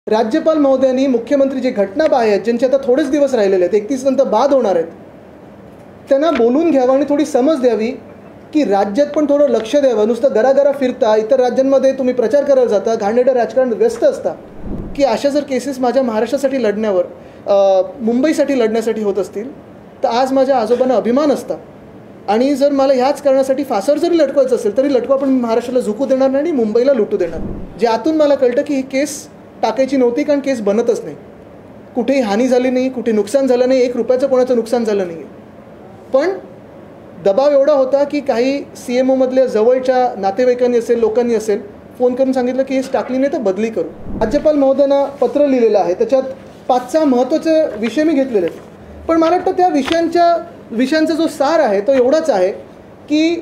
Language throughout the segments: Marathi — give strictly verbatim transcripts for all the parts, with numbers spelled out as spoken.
राज्यपाल महोदयांनी मुख्यमंत्री जे घटनाबाह्य आहेत, ज्यांचे आता थोडेच दिवस राहिलेले आहेत, एकतीस नंतर बाद होणार आहेत, त्यांना बोलून घ्यावं आणि थोडी समज द्यावी की राज्यात पण थोडं लक्ष द्यावं. नुसतं गरागरा फिरता, इतर राज्यांमध्ये तुम्ही प्रचार करायला जाता, घाणेरडं राजकारण व्यस्त असता, की अशा जर केसेस माझ्या महाराष्ट्रासाठी लढण्यावर, मुंबईसाठी लढण्यासाठी होत असतील तर आज माझ्या आजोबांना अभिमान असता. आणि जर मला ह्याच कारणासाठी फासावर जरी लटकवायचं असेल तरी लटकवा, पण महाराष्ट्राला झुकू देणार नाही आणि मुंबईला लुटू देणार. जे आतून मला कळतं की ही केस टाकायची नव्हती, कारण केस बनतच नाही, कुठेही हानी झाली नाही, कुठे नुकसान झालं नाही, एक रुपयाचं कोणाचं नुकसान झालं नाही. पण दबाव एवढा होता की काही सी एम ओमधल्या जवळच्या नातेवाईकांनी असेल, लोकांनी असेल, फोन करून सांगितलं की हेच टाकली नाही तर बदली करू. राज्यपाल महोदयांना पत्र लिहिलेलं आहे, त्याच्यात पाच सहा महत्त्वाचे विषय मी घेतलेले आहेत. पण मला वाटतं त्या विषयांच्या विषयांचा जो सार आहे तो एवढाच आहे की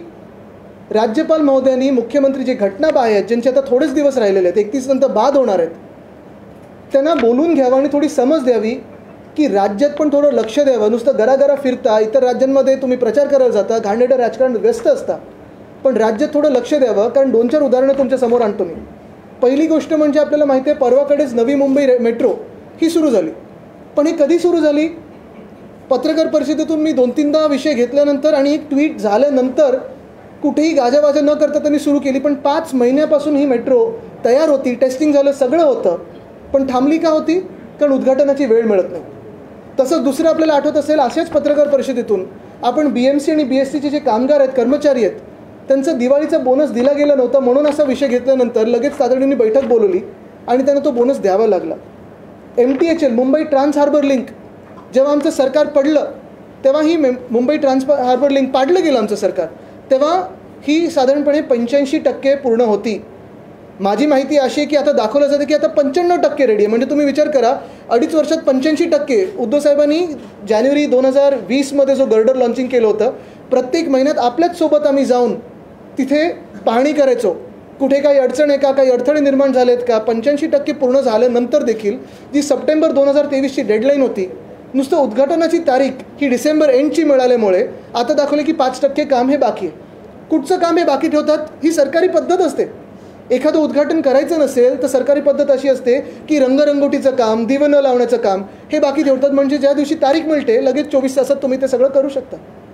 राज्यपाल महोदयांनी मुख्यमंत्री जे घटनाबाह्य आहेत, ज्यांचे आता थोडेच दिवस राहिलेले आहेत, एकतीस नंतर बाद होणार आहेत, त्यांना बोलून घ्यावं आणि थोडी समज द्यावी की राज्यात पण थोडं लक्ष द्यावं. नुसतं गरागरा फिरता, इतर राज्यांमध्ये तुम्ही प्रचार करायला जाता, घाणेरडं राजकारण व्यस्त असता, पण राज्यात थोडं लक्ष द्यावं. कारण दोन चार उदाहरणं तुमच्यासमोर आणतो मी. पहिली गोष्ट म्हणजे आपल्याला माहिती आहे, परवाकडेच नवी मुंबई मेट्रो ही सुरू झाली. पण ही कधी सुरू झाली? पत्रकार परिषदेतून मी दोन तीनदा विषय घेतल्यानंतर आणि एक ट्विट झाल्यानंतर कुठेही गाजावाजा न करता त्यांनी सुरू केली. पण पाच महिन्यापासून ही मेट्रो तयार होती, टेस्टिंग झालं, सगळं होतं, पण थांबली का होती? कारण उद्घाटनाची वेळ मिळत नाही. तसंच दुसरं आपल्याला आठवत असेल, अशाच पत्रकार परिषदेतून आपण बी एम सी आणि बी एस सीचे जे कामगार आहेत, कर्मचारी आहेत, त्यांचा दिवाळीचा बोनस दिला गेला नव्हता, म्हणून असा विषय घेतल्यानंतर लगेच तातडीने बैठक बोलवली आणि त्यांना तो बोनस द्यावा लागला. M T H L, Mumbai trans harbour link, जेव्हा आमचं सरकार पडलं तेव्हा ही मुंबई ट्रान्स हार्बर लिंक पाडलं गेलं आमचं सरकार, तेव्हा ही साधारणपणे पंच्याऐंशी टक्के पूर्ण होती. माझी माहिती अशी आहे की आता दाखवलं जातं की आता पंच्याण्णव टक्के रेडी आहे. म्हणजे तुम्ही विचार करा, अडीच वर्षात पंच्याऐंशी टक्के. उद्धव साहेबांनी जानेवारी दोन हजार वीसमध्ये जो गर्डर लॉन्चिंग केलं होतं, प्रत्येक महिन्यात आपल्याच सोबत आम्ही जाऊन तिथे पाहणी करायचो, कुठे काही अडचण आहे का, काही अडथळे निर्माण झालेत का. पंच्याऐंशी टक्के पूर्ण झाल्यानंतर देखील जी सप्टेंबर दोन हजार तेवीसची डेडलाईन होती, नुसतं उद्घाटनाची तारीख ही डिसेंबर एंडची मिळाल्यामुळे आता दाखवले की पाच टक्के काम हे बाकी आहे. कुठचं काम हे बाकी ठेवतात? ही सरकारी पद्धत असते. एखादं उद्घाटन करायचं नसेल तर सरकारी पद्धत अशी असते की रंगरंगोटीचं काम, दिवं न लावण्याचं काम हे बाकी ठेवतात. म्हणजे ज्या दिवशी तारीख मिळते लगेच चोवीस तासात तुम्ही ते सगळं करू शकता.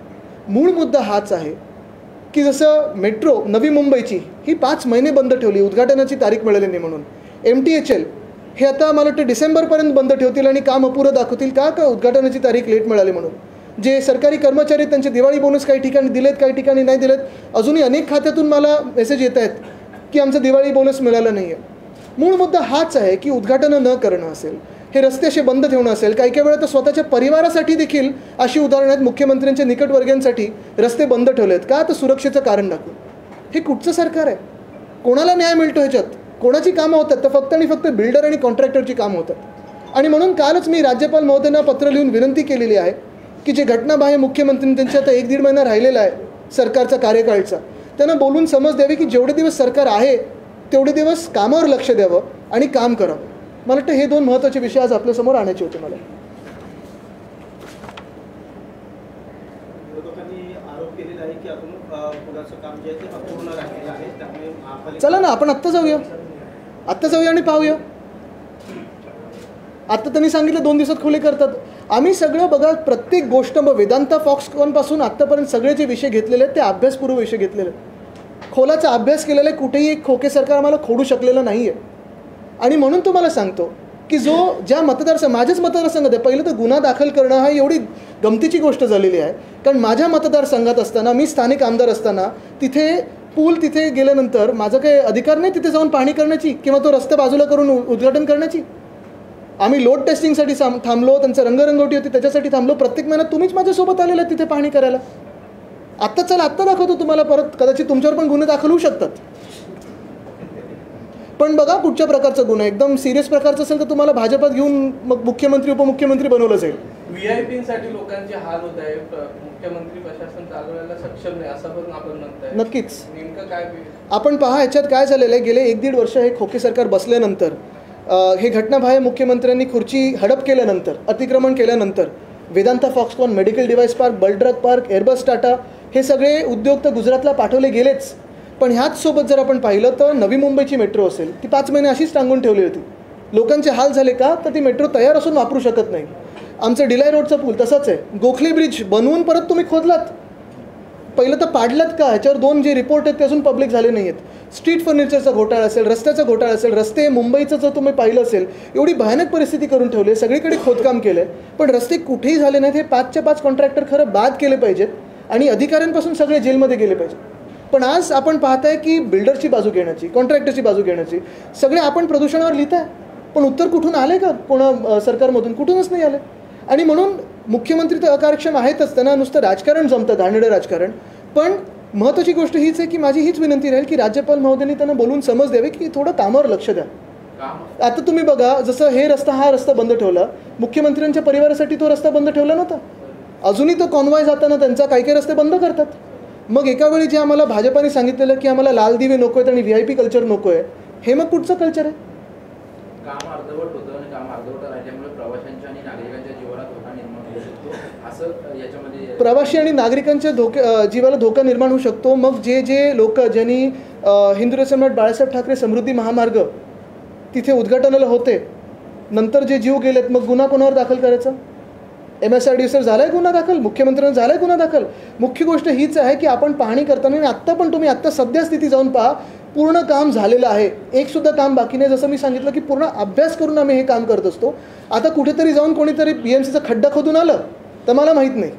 मूळ मुद्दा हाच आहे की जसं मेट्रो नवी मुंबईची ही पाच महिने बंद ठेवली, उद्घाटनाची तारीख मिळाली नाही म्हणून. एम टी एच एल हे आता मला वाटतं डिसेंबरपर्यंत बंद ठेवतील आणि काम अपुरं दाखवतील का का उद्घाटनाची तारीख लेट मिळाली म्हणून. जे सरकारी कर्मचारी आहेत त्यांचे दिवाळी बोनस काही ठिकाणी दिलेत, काही ठिकाणी नाही दिलेत. अजूनही अनेक खात्यातून मला मेसेज येत आहेत की आमचं दिवाळी बोनस मिळालं नाही आहे. मूळ मुद्दा हाच आहे की उद्घाटनं न करणं असेल, हे रस्ते असे बंद ठेवणं असेल, काही काही वेळा तर स्वतःच्या परिवारासाठी देखील अशी उदाहरणं आहेत, मुख्यमंत्र्यांच्या निकटवर्गीयांसाठी रस्ते बंद ठेवले आहेत का, तर सुरक्षेचं कारण दाखवून. हे कुठचं सरकार आहे? कोणाला न्याय मिळतो ह्याच्यात? कोणाची कामं होतात? तर फक्त आणि फक्त बिल्डर आणि कॉन्ट्रॅक्टरची कामं होतात. आणि म्हणून कालच मी राज्यपाल महोदयांना पत्र लिहून विनंती केलेली आहे की जे घटनाबाह्य मुख्यमंत्री, त्यांच्या आता एक दीड महिना राहिलेला आहे सरकारचा कार्यकाळचा, त्यांना बोलून समज द्यावी की जेवढे दिवस सरकार आहे तेवढे दिवस कामावर लक्ष द्यावं आणि काम करावं. मला वाटतं हे दोन महत्त्वाचे विषय आज आपल्यासमोर आणायचे होते. मला चला ना, आपण आत्ता जाऊया, आत्ता जाऊया आणि पाहूया. आत्ता त्यांनी सांगितलं दोन दिवसात खुले करतात. आम्ही सगळं बघा, प्रत्येक गोष्ट मग वेदांता फॉक्सकॉनपासून आत्तापर्यंत सगळे जे विषय घेतलेले आहेत ते अभ्यासपूर्व विषय घेतलेले आहेत, खोलाचा अभ्यास केलेला आहे. कुठेही एक खोके सरकार आम्हाला खोडू शकलेलं नाही आहे. आणि म्हणून तुम्हाला सांगतो की जो ज्या मतदारसंघ, माझ्याच मतदारसंघात आहे, पहिलं तर गुन्हा दाखल करणं हा एवढी गमतीची गोष्ट झालेली आहे. कारण माझ्या मतदारसंघात असताना, मी स्थानिक आमदार असताना, तिथे पूल तिथे गेल्यानंतर माझा काही अधिकार नाही तिथे जाऊन पाहणी करण्याची किंवा तो रस्ता बाजूला करून उद्घाटन करण्याची. आम्ही लोड टेस्टिंगसाठी थांबलो, त्यांचं रंगरंगोटी होती त्याच्यासाठी थांबलो. प्रत्येक महिन्यात तुम्हीच माझ्यासोबत आलेला तिथे पाहणी करायला. आत्ता चला, आत्ता दाखवतो तुम्हाला. परत कदाचित तुमच्यावर पण गुन्हे दाखल होऊ शकतात. पण बघा कुठच्या प्रकारचा गुन्हा, एकदम सिरियस प्रकारचा असेल तर तुम्हाला भाजपात घेऊन मग मुख्यमंत्री उपमुख्यमंत्री बनवलं जाईल. व्ही आय पीसाठी लोकांचे हाल होत आहे, मुख्यमंत्री प्रशासन चालवायला सक्षम नाही असं पण आपण म्हणताय. नक्कीच. नेमकं काय आपण पहा, ह्याच्यात काय झालेलं आहे, गेले एक दीड वर्ष हे खोके सरकार बसल्यानंतर, हे घटनाबाह्य मुख्यमंत्र्यांनी खुर्ची हडप केल्यानंतर, अतिक्रमण केल्यानंतर, Vedanta Foxconn, medical device park, bulk drug park, Airbus Tata हे सगळे उद्योग तर गुजरातला पाठवले गेलेच. पण ह्याच सोबत जर आपण पाहिलं तर नवी मुंबईची मेट्रो असेल ती पाच महिने अशीच टांगून ठेवली होती. लोकांचे हाल झाले का, तर ती मेट्रो तयार असून वापरू शकत नाही. आमचं डिलाय रोडचा पूल तसंच आहे. गोखले ब्रिज बनवून परत तुम्ही खोदलात, पहिलं तर पाडलात का, ह्याच्यावर दोन जे रिपोर्ट आहेत ते अजून पब्लिक झाले नाही आहेत. स्ट्रीट फर्निचरचा घोटाळा असेल, रस्त्याचा घोटाळा असेल, रस्ते मुंबईचं जर तुम्ही पाहिलं असेल एवढी भयानक परिस्थिती करून ठेवली आहे, सगळीकडे खोदकाम केलं आहे, पण रस्ते कुठेही झाले नाहीत. हे पाचच्या पाच कॉन्ट्रॅक्टर खरं बाद केले पाहिजेत आणि अधिकाऱ्यांपासून सगळे जेलमध्ये गेले पाहिजेत. पण आज आपण पाहताय की बिल्डरची बाजू घेण्याची, कॉन्ट्रॅक्टरची बाजू घेण्याची, सगळे आपण प्रदूषणावर लिहिताय, पण उत्तर कुठून आले का कोणा सरकारमधून? कुठूनच नाही आले. आणि म्हणून मुख्यमंत्री तर अकार्यक्षम आहेतच, त्यांना नुसतं राजकारण जमतं, घाणेरडं राजकारण. पण महत्त्वाची गोष्ट हीच आहे की माझी हीच विनंती राहील की राज्यपाल महोदयांनी त्यांना बोलून समज द्यावे की थोडं कामावर लक्ष द्या. आता तुम्ही बघा, जसं हे रस्ता हा रस्ता बंद ठेवला, मुख्यमंत्र्यांच्या परिवारासाठी तो रस्ता बंद ठेवला नव्हता. अजूनही तो कॉन्वॉय जाताना त्यांचा काही काही रस्ते बंद करतात. मग एका वेळी जे आम्हाला भाजपाने सांगितलेलं की आम्हाला लाल दिवे नको आहेत आणि व्ही आय पी कल्चर नको आहे, हे मग कुठचं कल्चर आहे? काम अर्धवट होतं आणि काम अर्धवट राहिल्यामुळे प्रवाशांच्या आणि नागरिकांच्या जीवाला धोका निर्माण होऊ शकतो, असं याच्यामध्ये प्रवासी आणि नागरिकांच्या धोके जीवाला धोका निर्माण होऊ शकतो. मग जे जे लोक ज्यांनी हिंदू सम्राट बाळासाहेब ठाकरे समृद्धी महामार्ग तिथे उद्घाटनाला होते, नंतर जे जीव गेलेत, मग गुन्हा कोणावर दाखल करायचा? एम एस आर डी सीवर झाला आहे गुन्हा दाखल, मुख्यमंत्र्यांना झाला आहे गुन्हा दाखल. मुख्य गोष्ट हीच आहे की आपण पाहणी करताना, आणि आत्ता पण तुम्ही आत्ता सध्या स्थिती जाऊन पहा, पूर्ण काम झालेलं आहे, एकसुद्धा काम बाकी नाही. जसं मी सांगितलं की पूर्ण अभ्यास करून आम्ही हे काम करत असतो. आता कुठेतरी जाऊन कोणीतरी बी एम सीचा खड्डा खोदून आलं तर मला माहीत नाही,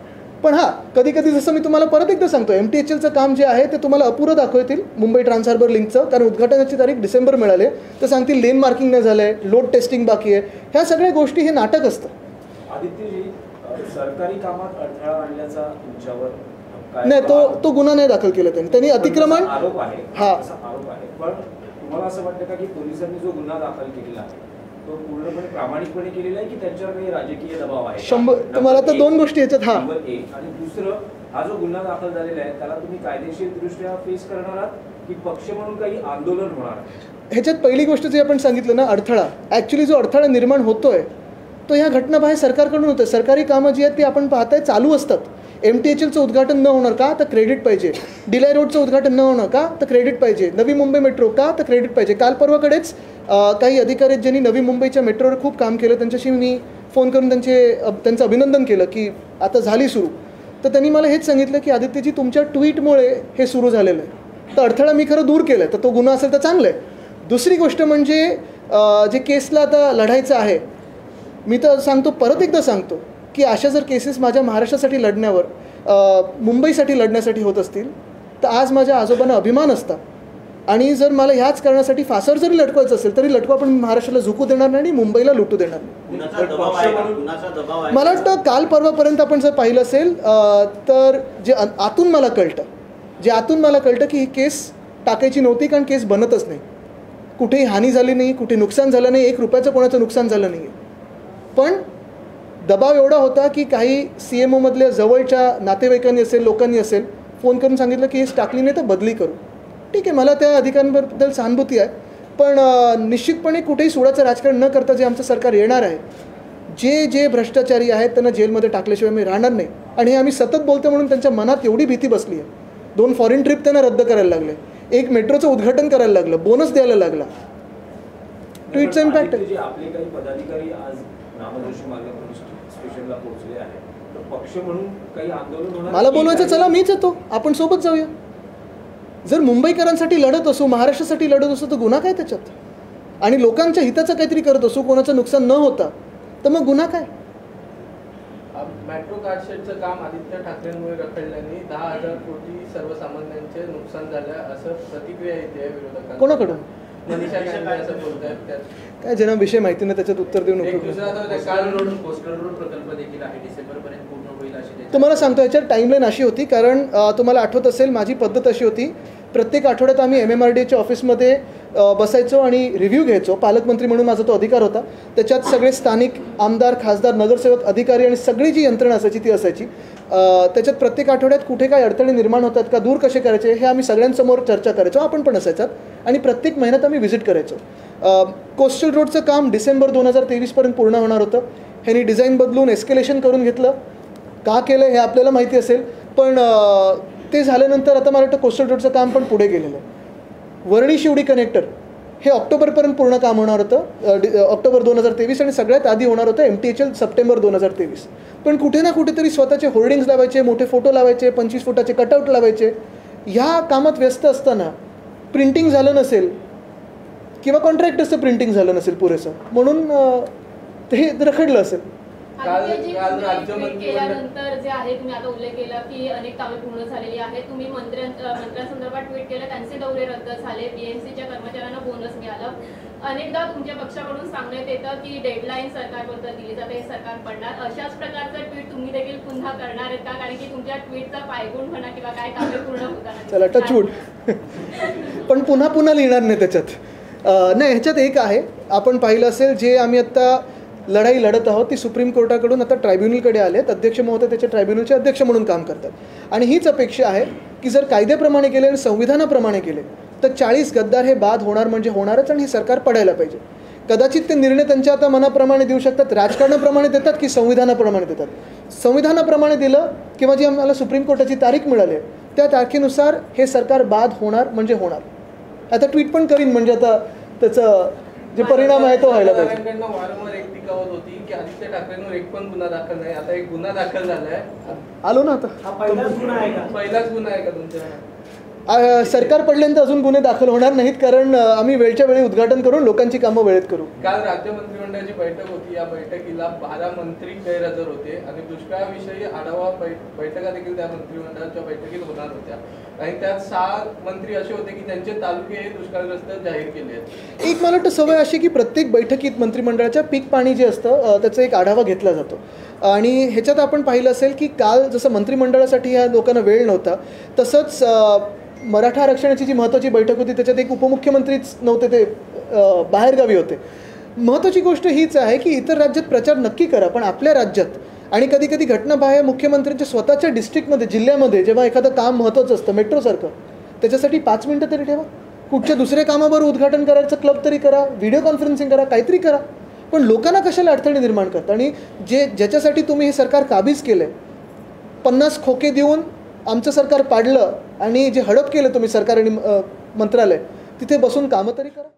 पण हां कधी कधी जसं मी तुम्हाला परत एकदा सांगतो, एम टी एच एलचं काम जे आहे ते तुम्हाला अपुरं दाखवतील मुंबई ट्रान्स हार्बर लिंकचं, कारण उद्घाटनाची तारीख डिसेंबर मिळाले तर सांगतील लेन मार्किंग नाही झालं आहे, लोड टेस्टिंग बाकी आहे. ह्या सगळ्या गोष्टी हे नाटक असतं. आदित्यजी, सरकारी कामात अडथळा आणल्याचा तुमच्यावर नाही, तो तो गुन्हा नाही दाखल केला त्यांनी. त्यांनी अतिक्रमण आरोप आहे, हा आरोप आहे, पण तुम्हाला असं वाटतं का की पोलिसांनी जो गुन्हा दाखल केलेला आहे तो पूर्णपणे प्रामाणिकपणे केलेला आहे की त्यांच्यावर काही राजकीय दबाव आहे? शंभर तुम्हाला तर दोन गोष्टी याच्यात. हा एक, आणि दुसरं, हा जो गुन्हा दाखल झालेला आहे त्याला तुम्ही कायदेशीर दृष्ट्या फेस करणार आहात की पक्ष म्हणून काही आंदोलन होणार? ह्याच्यात पहिली गोष्ट जे आपण सांगितलं ना, अडथळा, ॲक्च्युली जो अडथळा निर्माण होतोय तो ह्या घटनाबाहेर सरकारकडून होतं. सरकारी कामं जी आहेत ती आपण पाहताय चालू असतात. एम टी एच एलचं उद्घाटन न होणार का, तर क्रेडिट पाहिजे. डिलाय रोडचं उद्घाटन न होणार का, तर क्रेडिट पाहिजे. नवी मुंबई मेट्रो का, तर क्रेडिट पाहिजे. काल परवाकडेच काही अधिकारी ज्यांनी नवी मुंबईच्या मेट्रोवर खूप काम केलं त्यांच्याशी मी फोन करून त्यांचे त्यांचं अभिनंदन केलं की आता झाली सुरू. तर त्यांनी मला हेच सांगितलं की आदित्यजी तुमच्या ट्विटमुळे हे सुरू झालेलं आहे, तर अडथळा मी खरं दूर केला आहे, तर तो गुन्हा असेल तर चांगलं आहे. दुसरी गोष्ट म्हणजे जे केसला आता लढायचं आहे, मी तर सांगतो, परत एकदा सांगतो की अशा जर केसेस माझ्या महाराष्ट्रासाठी लढण्यावर, मुंबईसाठी लढण्यासाठी होत असतील तर आज माझ्या आजोबांना अभिमान असता. आणि जर मला ह्याच कारणासाठी फासावर जरी लटकवायचं असेल तरी लटकवा, पण महाराष्ट्राला झुकू देणार नाही आणि मुंबईला लुटू देणार नाही. मला वाटतं काल परवापर्यंत आपण जर पाहिलं असेल तर जे आतून मला कळतं, जे आतून मला कळतं की ही केस टाकायची नव्हती, कारण केस बनतच नाही, कुठेही हानी झाली नाही, कुठे नुकसान झालं नाही, एक रुपयाचं कोणाचं नुकसान झालं नाही. पण दबाव एवढा होता की काही सी एम ओमधल्या जवळच्या नातेवाईकांनी असेल, लोकांनी असेल, फोन करून सांगितलं की केस टाकली नाही तर बदली करू. ठीक आहे, मला त्या अधिकाऱ्यांबद्दल सहानुभूती आहे, पण निश्चितपणे कुठेही सोडाचं राजकारण न करता जे आमचं सरकार येणार आहे, जे जे भ्रष्टाचारी आहेत त्यांना जेलमध्ये टाकल्याशिवाय मी राहणार नाही. आणि हे आम्ही सतत बोलतो म्हणून त्यांच्या मनात एवढी भीती बसली आहे. दोन फॉरेन ट्रिप त्यांना रद्द करायला लागले, एक मेट्रोचं उद्घाटन करायला लागलं, बोनस द्यायला लागला. ट्विटचा इम्पॅक्ट आहे. आपले काही पदाधिकारी आज नामजोशी मार्ग पोलीस स्टेशनला पोहोचले आहेत, तर पक्ष म्हणून काही आंदोलन होणार? मला बोलवायचं, चला मीच येतो, आपण सोबत जाऊया. जर मुंबईकरांसाठी लढत असू, महाराष्ट्रासाठी लढत असू तर गुन्हा काय त्याच्यात? आणि लोकांच्या हिताचं काहीतरी करत असू, कोणाचं नुकसान न होता, तर मग गुन्हा काय? मेट्रो कारशेडचं काम आदित्य ठाकरेंमुळे रखडल्याने दहा हजार कोटी सर्वसामान्यांचे नुकसान झालं असं प्रतिक्रिया येते विरोधकांना. कोणाकडून? मनीषा गांधी असं बोलतायत. काय ज्यांना विषय माहिती नाही त्याच्यात उत्तर देऊ नको. काल रोड कोस्टल रोड प्रकल्प देखील आहे, डिसेंबर पर्यंत पूर्ण होईल अशी तुम्हाला सांगतो. याच्यात टाईमलाईन अशी होती, कारण तुम्हाला आठवत असेल माझी पद्धत अशी होती, प्रत्येक आठवड्यात आम्ही एम एम आर डी एच्या ऑफिसमध्ये बसायचो आणि रिव्ह्यू घ्यायचो. पालकमंत्री म्हणून माझा तो अधिकार होता. त्याच्यात सगळे स्थानिक आमदार, खासदार, नगरसेवक, अधिकारी आणि सगळी जी यंत्रणा असायची ती असायची. त्याच्यात प्रत्येक आठवड्यात कुठे काय अडथळे निर्माण होतात का, दूर कसे करायचे, हे आम्ही सगळ्यांसमोर चर्चा करायचो. आपण पण असायचात आणि प्रत्येक महिन्यात आम्ही व्हिजिट करायचो. कोस्टल रोडचं काम डिसेंबर दोन हजार तेवीसपर्यंत पूर्ण होणार होतं. ह्यांनी डिझाईन बदलून एस्केलेशन करून घेतलं. का केलं हे आपल्याला माहिती असेल, पण ते झाल्यानंतर आता मला वाटतं कोस्टल रोडचं काम पण पुढे गेलेलं आहे. वरळी शिवडी कनेक्टर हे ऑक्टोबरपर्यंत पूर्ण काम होणार होतं, डि ऑक्टोबर दोन हजार तेवीस आणि सगळ्यात आधी होणार होतं M T H L September दोन हजार तेवीस. पण कुठे ना कुठेतरी स्वतःचे होर्डिंग्स लावायचे, मोठे फोटो लावायचे, पंचवीस फुटाचे कटआउट लावायचे. ह्या कामात व्यस्त असताना प्रिंटिंग झालं नसेल किंवा कॉन्ट्रॅक्टर्सचं प्रिंटिंग झालं नसेल पुरेसं, म्हणून ते रखडलं असेल. काल आणि जे काल तुम्ही राज्यमंत्री ट्विट केल्यानंतर जे आहे तुम्ही आता उल्लेख केला की अनेक कामे पूर्ण झालेली आहेत. तुम्ही मंत्र्यां मंत्र्यांसंदर्भात ट्विट केलं, त्यांचे दौरे रद्द झाले, बीएमसीच्या कर्मचाऱ्यांना बोनस मिळालं. अनेकदा तुमच्या पक्षाकडून सांगण्यात येतं की डेडलाईन सरकारबद्दल दिली जाते, हे सरकार पडणार. अशाच प्रकारचं ट्विट तुम्ही देखील पुन्हा करणार आहेत का? कारण की तुमच्या ट्विटचा पायगुण म्हणा किंवा काय कामे पूर्ण होताना. चला टचवूड. पण पुन्हा पुन्हा लिहिणार नाही त्याच्यात. नाही, ह्याच्यात एक आहे, आपण पाहिलं असेल, जे आम्ही आत्ता लढाई लढत आहोत ती सुप्रीम कोर्टाकडून आता ट्रायब्युनलकडे आलेत. अध्यक्ष महोदय त्याच्या ट्रायब्युनलचे अध्यक्ष म्हणून काम करतात. आणि हीच अपेक्षा आहे की जर कायद्याप्रमाणे केले आणि संविधानाप्रमाणे केले तर चाळीस गद्दार हे बाद होणार म्हणजे होणारच, आणि हे सरकार पडायला पाहिजे. कदाचित ते निर्णय त्यांच्या आता मनाप्रमाणे देऊ शकतात, राजकारणाप्रमाणे देतात की संविधानाप्रमाणे देतात. संविधानाप्रमाणे दिलं किंवा जी आम्हाला सुप्रीम कोर्टाची तारीख मिळाली आहे त्या तारखेनुसार हे सरकार बाद होणार म्हणजे होणार. आता ट्विट पण करीन, म्हणजे आता त्याचं जे परिणाम आहे तो व्हायला पाहिजे. वारंवार एक टीकावत होती की आदित्य ठाकरेंवर एक पण गुन्हा दाखल नाही. आता एक गुन्हा दाखल झालाय. आलो ना आता. पहिलाच गुन्हा आहे का? पहिलाच गुन्हा आहे का तुमच्या? सरकार पडल्यानंतर अजून गुन्हे दाखल होणार नाहीत, कारण आम्ही वेळच्या वेळी उद्घाटन करून लोकांची कामं वेळेत करू. काल राज्य मंत्रिमंडळाची बैठक होती. या बैठकीला बारा मंत्री गैरहजर होते आणि दुष्काळाविषयी आढावा बैठका देखील त्या मंत्रिमंडळाच्या बैठकीत होणार होत्या. आणि त्यात सहा मंत्री असे होते की त्यांचे तालुके हे दुष्काळग्रस्त जाहीर केले आहेत. एक मला वाटतं सवय अशी की प्रत्येक बैठकीत मंत्रिमंडळाच्या पीक पाणी जे असतं त्याचा एक आढावा घेतला जातो. आणि ह्याच्यात आपण पाहिलं असेल की काल जसं मंत्रिमंडळासाठी ह्या लोकांना वेळ नव्हता, तसंच मराठा आरक्षणाची जी महत्त्वाची बैठक होती त्याच्यात एक उपमुख्यमंत्रीच नव्हते, ते बाहेरगावी होते. महत्त्वाची गोष्ट हीच आहे की इतर राज्यात प्रचार नक्की करा, पण आपल्या राज्यात आणि कधी कधी घटनाबाह्य मुख्यमंत्र्यांच्या स्वतःच्या डिस्ट्रिक्टमध्ये, जिल्ह्यामध्ये जेव्हा एखादं काम महत्त्वाचं असतं मेट्रोसारखं, त्याच्यासाठी पाच मिनटं तरी ठेवा. कुठच्या दुसऱ्या कामाबरोबर उद्घाटन करायचं क्लब तरी करा, व्हिडिओ कॉन्फरन्सिंग करा, काहीतरी करा. पण लोकांना कशाला अडथळे निर्माण करता? आणि जे ज्याच्यासाठी तुम्ही हे सरकार काबीज केलं आहे, पन्नास खोके देऊन आमचं सरकार पाडलं आणि जे हडप केलं तुम्ही सरकार आणि मंत्रालय, तिथे बसून कामं तरी करा.